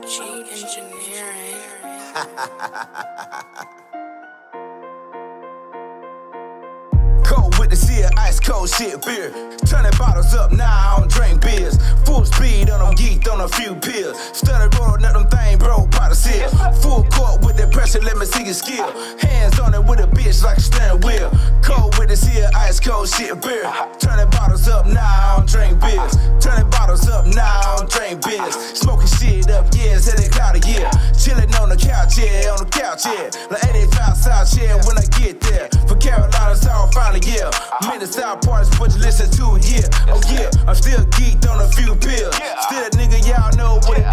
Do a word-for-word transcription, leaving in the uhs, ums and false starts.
G Engineering. Cold with the seal, ice cold shit beer. Turning bottles up, now I don't drink beers. Full speed on them, geeked on a few pills. Study rolling up them thing, bro, pot of seal. Full court with the pressure, let me see your skill. Hands on it with a bitch like a steering wheel. Cold with the seal, ice cold shit beer. Turning bottles up, now I don't drink beers. Turning bottles up, now I don't drink beers. Smoking shit up, yeah, it's a cloud of year. Chilling on the couch, yeah, on the couch, yeah. Like eighty-five South, yeah, when I get there. For Carolina, South, finally, yeah. I'm in the South parts, but you listen to it, yeah. Oh yeah, I'm still geeked on a few pills. Still a nigga, y'all know what it